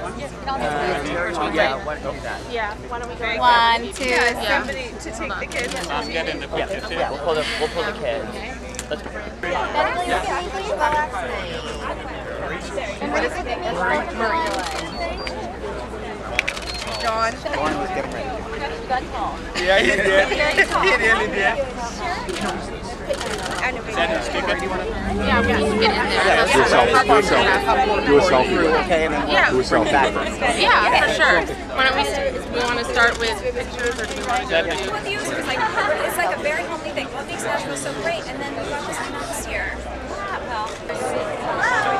Yeah, why don't you do that? Yeah, why don't we go? 1, 2, Somebody to take the kids. I'm getting the picture too. Yeah, we'll pull the kids. Let's go. And what is it? John. Lauren was getting ready. Yeah, he did. He really did. Yeah, we need to get in there. Yeah, Do a selfie. Do a selfie. Okay, and then we'll Yeah. do a selfie back. Yeah, for sure. Why don't we want to start with pictures, or do we want to go to... With you, it's like a very homely thing. What makes Nashville so great? And then we brought this thing out this year. Well.